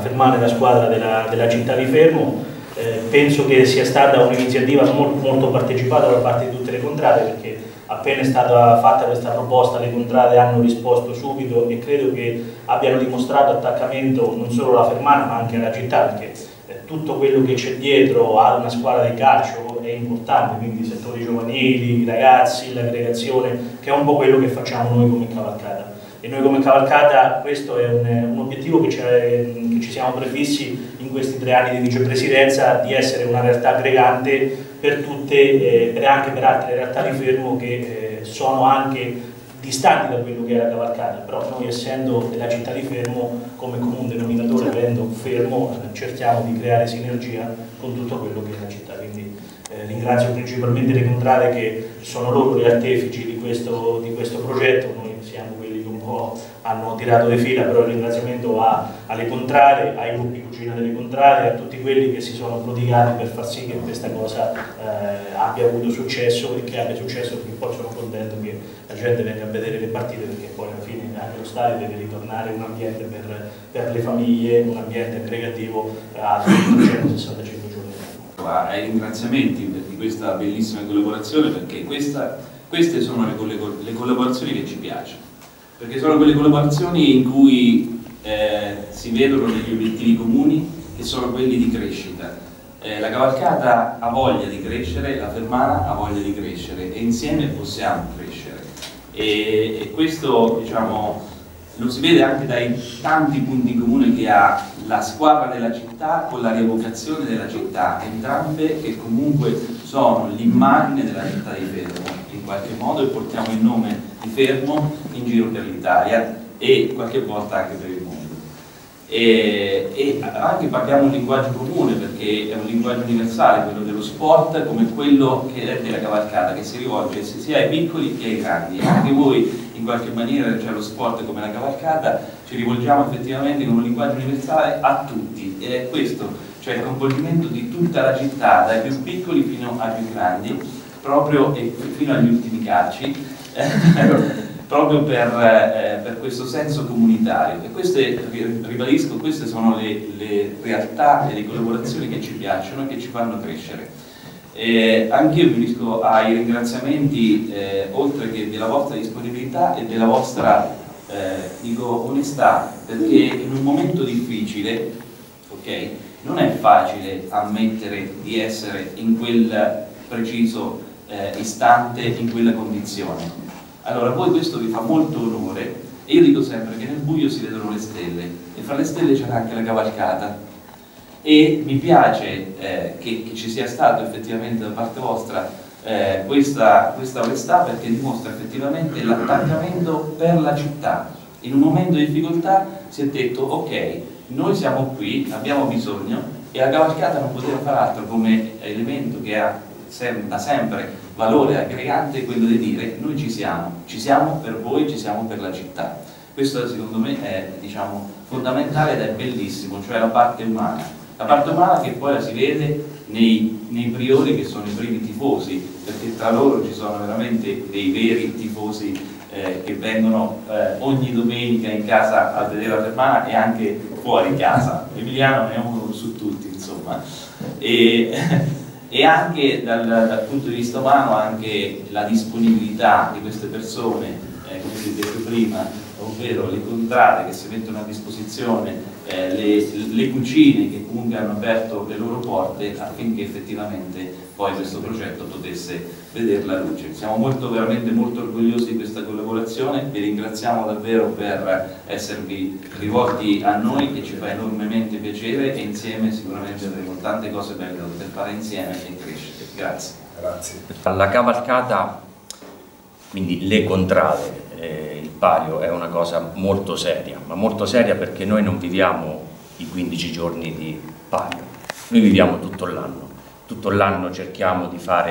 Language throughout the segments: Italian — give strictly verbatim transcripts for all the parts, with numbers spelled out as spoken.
Fermana e la squadra della, della città di Fermo. Eh, penso che sia stata un'iniziativa molto, molto partecipata da parte di tutte le contrade, perché appena è stata fatta questa proposta le contrade hanno risposto subito e credo che abbiano dimostrato attaccamento non solo alla Fermana ma anche alla città, perché eh, tutto quello che c'è dietro a una squadra di calcio è importante, quindi i settori giovanili, i ragazzi, l'aggregazione, che è un po' quello che facciamo noi come Cavalcata. E noi come Cavalcata questo è un, un obiettivo che, che ci siamo prefissi in questi tre anni di vicepresidenza, di essere una realtà aggregante per tutte e eh, anche per altre realtà di Fermo che eh, sono anche distanti da quello che è la Cavalcata, però noi essendo della città di Fermo come comune denominatore, avendo Fermo, eh, cerchiamo di creare sinergia con tutto quello che è la città. Quindi eh, ringrazio principalmente le contrade che sono loro gli artefici di questo, di questo progetto, noi siamo quelli che un po' hanno tirato le fila, però il ringraziamento va alle contrade, ai gruppi cucina delle contrade, a tutti quelli che si sono prodigati per far sì che questa cosa eh, abbia avuto successo e che abbia successo, perché poi sono contento che la gente venga a vedere le partite, perché poi alla fine anche lo stadio deve ritornare un ambiente per, per le famiglie, un ambiente aggregativo a trecentosessantacinque giorni. Ai ringraziamenti di questa bellissima collaborazione, perché questa, queste sono le, le collaborazioni che ci piacciono, perché sono quelle collaborazioni in cui eh, si vedono degli obiettivi comuni che sono quelli di crescita. Eh, la Cavalcata ha voglia di crescere, la Fermana ha voglia di crescere e insieme possiamo crescere e, e questo, diciamo, lo si vede anche dai tanti punti in comune che ha la squadra della città con la rievocazione della città, entrambe che comunque sono l'immagine della città di Fermo in qualche modo, e portiamo il nome di Fermo in giro per l'Italia e qualche volta anche per il mondo. E, e anche parliamo un linguaggio comune, perché è un linguaggio universale, quello dello sport, come quello che è della Cavalcata, che si rivolge sia ai piccoli che ai grandi. Anche voi in qualche maniera, cioè lo sport come la Cavalcata, ci rivolgiamo effettivamente con un linguaggio universale a tutti, ed è questo, cioè il coinvolgimento di tutta la città, dai più piccoli fino ai più grandi, proprio e fino agli ultimi calci, proprio per, eh, per questo senso comunitario. E queste, ribadisco, queste sono le, le realtà e le collaborazioni che ci piacciono e che ci fanno crescere. Eh, Anch'io mi unisco ai ringraziamenti, eh, oltre che della vostra disponibilità e della vostra, eh, dico, onestà, perché in un momento difficile, ok, non è facile ammettere di essere in quel preciso eh, istante, in quella condizione. Allora, voi questo vi fa molto onore, e io dico sempre che nel buio si vedono le stelle, e fra le stelle c'è anche la Cavalcata. E mi piace eh, che, che ci sia stato effettivamente da parte vostra eh, questa, questa onestà, perché dimostra effettivamente l'attaccamento per la città. In un momento di difficoltà si è detto ok, noi siamo qui, abbiamo bisogno, e la Cavalcata non poteva fare altro come elemento che ha sem da sempre valore aggregante, quello di dire noi ci siamo, ci siamo per voi, ci siamo per la città. Questo secondo me è, diciamo, fondamentale ed è bellissimo, cioè la parte umana. La parte umana che poi la si vede nei, nei priori, che sono i primi tifosi, perché tra loro ci sono veramente dei veri tifosi eh, che vengono eh, ogni domenica in casa a vedere la Fermana e anche fuori casa. Emiliano è uno su tutti, insomma. E, e anche dal, dal punto di vista umano anche la disponibilità di queste persone, eh, come si è detto prima, ovvero le contrade che si mettono a disposizione, eh, le, le cucine che comunque hanno aperto le loro porte affinché effettivamente poi questo progetto potesse vedere la luce. Siamo molto, veramente molto orgogliosi di questa collaborazione, vi ringraziamo davvero per esservi rivolti a noi, che ci fa enormemente piacere, e insieme sicuramente avremo tante cose belle da poter fare insieme e crescere. Grazie. Grazie. La Cavalcata, quindi le contrade, eh, il palio, è una cosa molto seria, ma molto seria perché noi non viviamo i quindici giorni di palio, noi viviamo tutto l'anno. Tutto l'anno cerchiamo di fare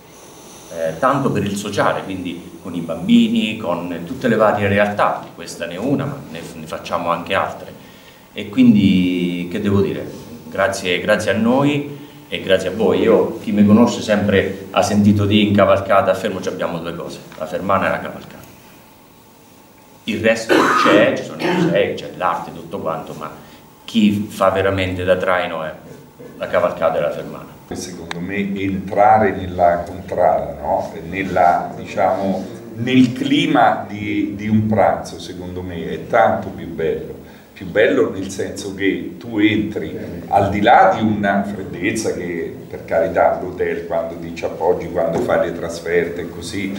eh, tanto per il sociale, quindi con i bambini, con tutte le varie realtà, questa ne è una, ma ne, ne facciamo anche altre. E quindi, che devo dire, grazie, grazie a noi e grazie a voi. Io, chi mi conosce sempre ha sentito di in Cavalcata, a Fermo abbiamo due cose, la Fermana e la Cavalcata. Il resto c'è, ci sono i musei, c'è l'arte, tutto quanto, ma chi fa veramente da traino è la cavalcata e la fermata. Secondo me entrare nella contrada, no? nella, diciamo, nel clima di, di un pranzo, secondo me è tanto più bello. Più bello nel senso che tu entri al di là di una freddezza che, per carità, l'hotel quando ti appoggi, quando fai le trasferte e così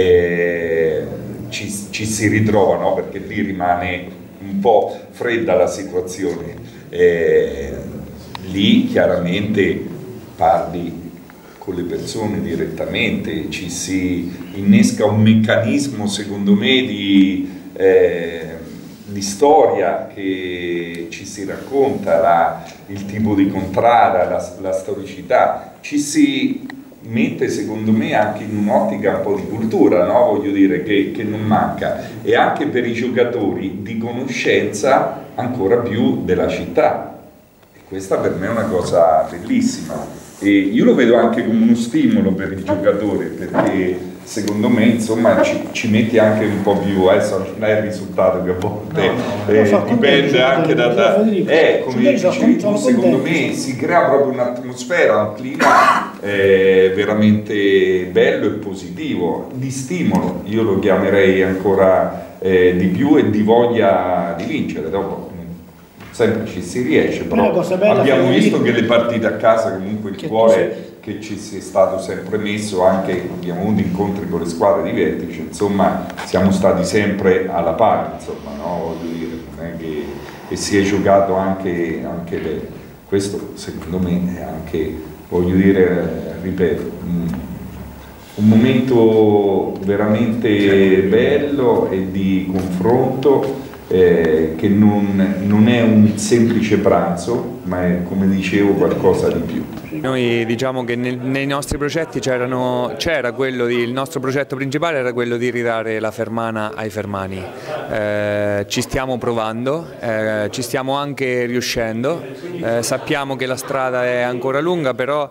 eh, ci, ci si ritrova, no? Perché lì rimane un po' fredda la situazione. Eh, lì chiaramente parli con le persone direttamente, ci si innesca un meccanismo secondo me di, eh, di storia che ci si racconta, la, il tipo di contrada, la, la storicità, ci si mette secondo me anche in un'ottica un po' di cultura, no? Voglio dire che, che non manca, e anche per i giocatori di conoscenza ancora più della città, e questa per me è una cosa bellissima. E io lo vedo anche come uno stimolo per il giocatore, perché secondo me insomma ci, ci metti anche un po' più, adesso non è il risultato che a volte no, no, eh, so, dipende anche da, da eh, come dicevi tu, secondo me si crea proprio un'atmosfera, un clima eh, veramente bello e positivo, di stimolo, io lo chiamerei ancora eh, di più, e di voglia di vincere. Dopo sempre ci si riesce, però abbiamo visto che le partite a casa comunque il cuore che ci sia stato sempre messo, anche abbiamo avuto incontri con le squadre di vertice, insomma siamo stati sempre alla pari, insomma, no? Voglio dire, non è che, che si è giocato anche, anche bene. Questo secondo me è anche, voglio dire, ripeto, un, un momento veramente bello e di confronto. Eh, che non, non è un semplice pranzo, ma è, come dicevo, qualcosa di più. Noi diciamo che nel, nei nostri progetti c'era quello di, il nostro progetto principale era quello di ridare la Fermana ai fermani. Eh, ci stiamo provando, eh, ci stiamo anche riuscendo, eh, sappiamo che la strada è ancora lunga, però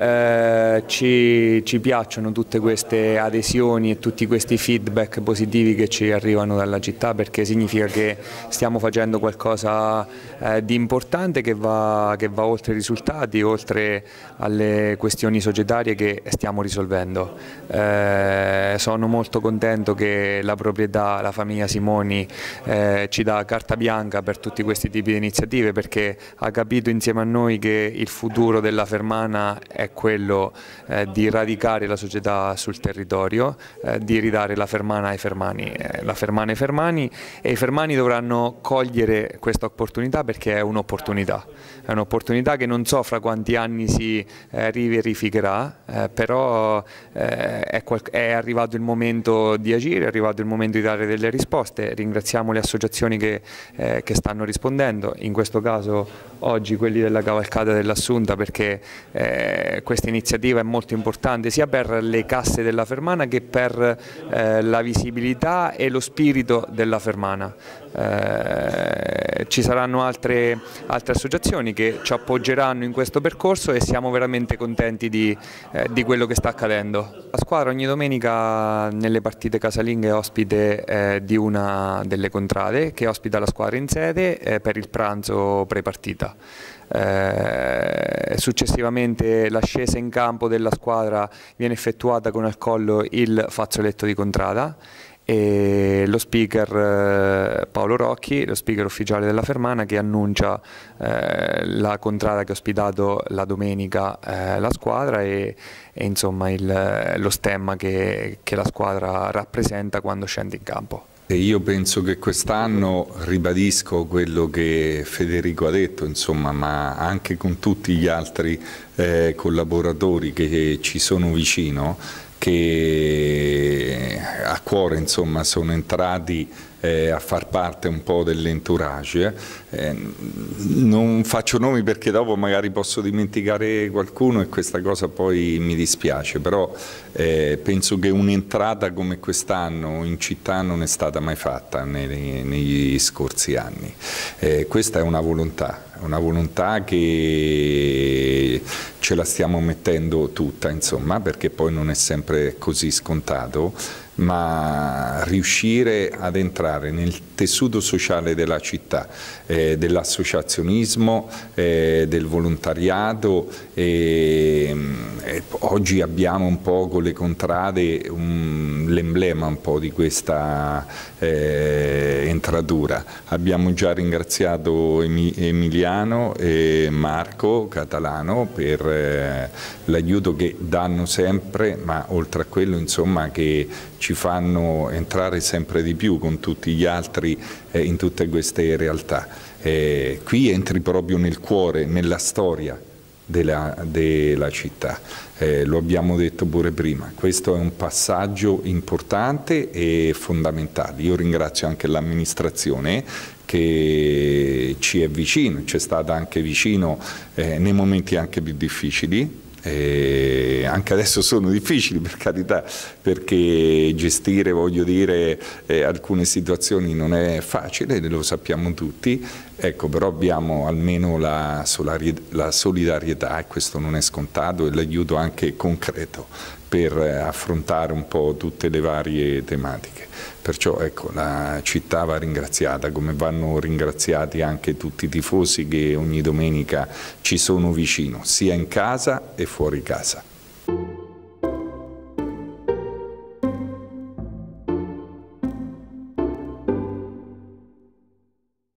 eh, ci, ci piacciono tutte queste adesioni e tutti questi feedback positivi che ci arrivano dalla città, perché significa che stiamo facendo qualcosa eh, di importante che va, che va oltre i risultati, oltre alle questioni societarie che stiamo risolvendo. Eh, sono molto contento che la proprietà, la famiglia Simoni eh, ci dà carta bianca per tutti questi tipi di iniziative, perché ha capito insieme a noi che il futuro della Fermana è quello eh, di radicare la società sul territorio, eh, di ridare la Fermana ai fermani, eh, la Fermana ai fermani, e i fermani dovranno cogliere questa opportunità, perché è un'opportunità, è un'opportunità che non so fra quanti anni si eh, riverificherà, eh, però eh, è, è arrivato il momento di agire, è arrivato il momento di dare delle risposte. Ringraziamo le associazioni che, eh, che stanno rispondendo, in questo caso oggi quelli della Cavalcata dell'Assunta, perché eh, questa iniziativa è molto importante sia per le casse della Fermana che per eh, la visibilità e lo spirito della Fermana. Eh, ci saranno altre, altre associazioni che ci appoggeranno in questo percorso e siamo veramente contenti di, eh, di quello che sta accadendo. La squadra ogni domenica nelle partite casalinghe è ospite eh, di una delle contrade, che ospita la squadra in sede eh, per il pranzo pre-partita. Eh, successivamente l'ascesa in campo della squadra viene effettuata con al collo il fazzoletto di contrada, e lo speaker eh, Paolo Rocchi, lo speaker ufficiale della Fermana, che annuncia eh, la contrada che ha ospitato la domenica eh, la squadra e, e insomma il, lo stemma che, che la squadra rappresenta quando scende in campo. E io penso che quest'anno, ribadisco quello che Federico ha detto, insomma, ma anche con tutti gli altri eh, collaboratori che ci sono vicino, che a cuore insomma sono entrati eh, a far parte un po' dell'entourage. Eh, non faccio nomi perché dopo magari posso dimenticare qualcuno e questa cosa poi mi dispiace, però eh, penso che un'entrata come quest'anno in città non è stata mai fatta nei, negli scorsi anni. Eh, questa è una volontà, una volontà che ce la stiamo mettendo tutta, insomma, perché poi non è sempre così scontato, ma riuscire ad entrare nel tessuto sociale della città, eh, dell'associazionismo, eh, del volontariato. E, e oggi abbiamo un po' con le contrade um, l'emblema un po' di questa eh, entratura. Abbiamo già ringraziato Emiliano e Marco Catalano per eh, l'aiuto che danno sempre, ma oltre a quello, insomma, che ci fanno entrare sempre di più con tutti gli altri eh, in tutte queste realtà. Eh, qui entri proprio nel cuore, nella storia della, della città, eh, lo abbiamo detto pure prima, questo è un passaggio importante e fondamentale. Io ringrazio anche l'amministrazione che ci è vicino, ci è stata anche vicino eh, nei momenti anche più difficili. Eh, anche adesso sono difficili, per carità, perché gestire, voglio dire, eh, alcune situazioni non è facile, lo sappiamo tutti, ecco, però abbiamo almeno la, la solidarietà, e questo non è scontato, e l'aiuto anche concreto per affrontare un po' tutte le varie tematiche. Perciò ecco, la città va ringraziata, come vanno ringraziati anche tutti i tifosi che ogni domenica ci sono vicino, sia in casa e fuori casa.